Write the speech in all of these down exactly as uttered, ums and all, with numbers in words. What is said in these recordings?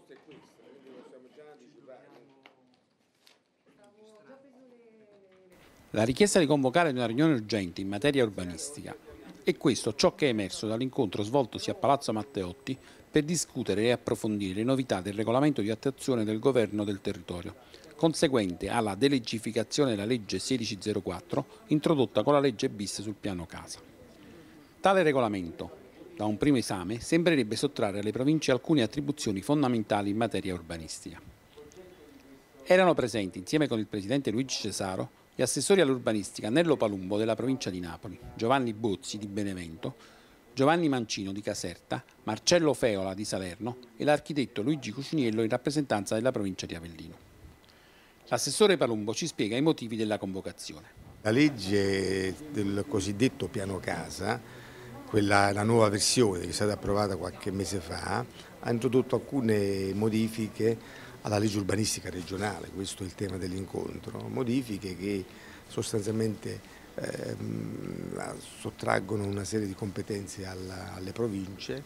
proposta è questa, quindi possiamo già anticipare. La richiesta di convocare una riunione urgente in materia urbanistica è questo ciò che è emerso dall'incontro svoltosi a Palazzo Matteotti per discutere e approfondire le novità del regolamento di attuazione del governo del territorio, conseguente alla delegificazione della legge sedici zero quattro introdotta con la legge bis sul piano casa. Tale regolamento, da un primo esame, sembrerebbe sottrarre alle province alcune attribuzioni fondamentali in materia urbanistica. Erano presenti, insieme con il presidente Luigi Cesaro, gli assessori all'urbanistica Nello Palumbo della provincia di Napoli, Giovanni Bozzi di Benevento, Giovanni Mancino di Caserta, Marcello Feola di Salerno e l'architetto Luigi Cuciniello in rappresentanza della provincia di Avellino. L'assessore Palumbo ci spiega i motivi della convocazione. La legge del cosiddetto piano casa, quella, la nuova versione che è stata approvata qualche mese fa, ha introdotto alcune modifiche alla legge urbanistica regionale, questo è il tema dell'incontro, modifiche che sostanzialmente ehm, sottraggono una serie di competenze alla, alle province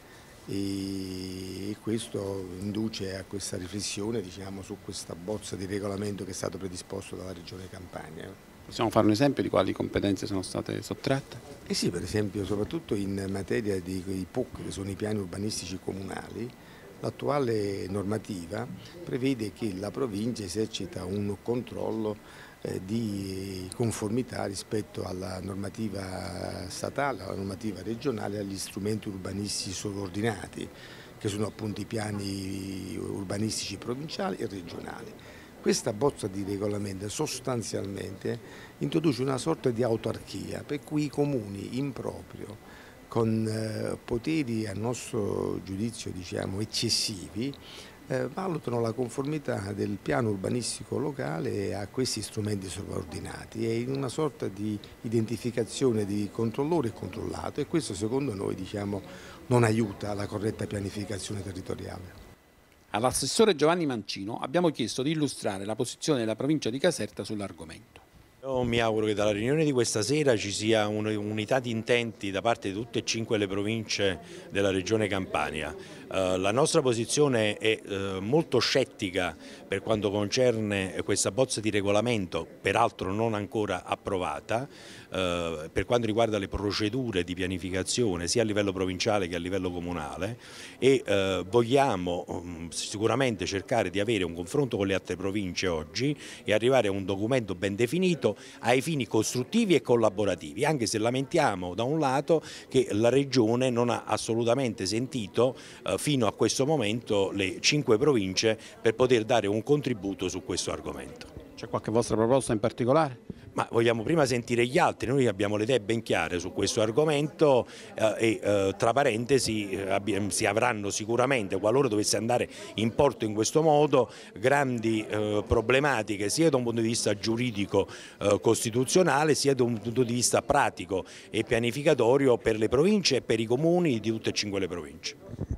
e questo induce a questa riflessione, diciamo, su questa bozza di regolamento che è stato predisposto dalla Regione Campania. Possiamo fare un esempio di quali competenze sono state sottratte? Eh sì, per esempio, soprattutto in materia di i P U C, che sono i piani urbanistici comunali, l'attuale normativa prevede che la provincia esercita un controllo eh, di conformità rispetto alla normativa statale, alla normativa regionale e agli strumenti urbanistici sovraordinati, che sono appunto i piani urbanistici provinciali e regionali. Questa bozza di regolamento sostanzialmente introduce una sorta di autarchia, per cui i comuni in proprio, con eh, poteri a nostro giudizio, diciamo, eccessivi, eh, valutano la conformità del piano urbanistico locale a questi strumenti sovraordinati e in una sorta di identificazione di controllore e controllato, e questo secondo noi, diciamo, non aiuta la corretta pianificazione territoriale. All'assessore Giovanni Mancino abbiamo chiesto di illustrare la posizione della provincia di Caserta sull'argomento. Io mi auguro che dalla riunione di questa sera ci sia un'unità di intenti da parte di tutte e cinque le province della regione Campania. Eh, la nostra posizione è eh, molto scettica per quanto concerne questa bozza di regolamento, peraltro non ancora approvata, eh, per quanto riguarda le procedure di pianificazione sia a livello provinciale che a livello comunale, e eh, vogliamo um, sicuramente cercare di avere un confronto con le altre province oggi e arrivare a un documento ben definito ai fini costruttivi e collaborativi, anche se lamentiamo da un lato che la Regione non ha assolutamente sentito eh, fino a questo momento le cinque province per poter dare un contributo su questo argomento. C'è qualche vostra proposta in particolare? Ma vogliamo prima sentire gli altri, noi abbiamo le idee ben chiare su questo argomento eh, e eh, tra parentesi eh, si avranno sicuramente, qualora dovesse andare in porto in questo modo, grandi eh, problematiche sia da un punto di vista giuridico eh, costituzionale sia da un punto di vista pratico e pianificatorio per le province e per i comuni di tutte e cinque le province.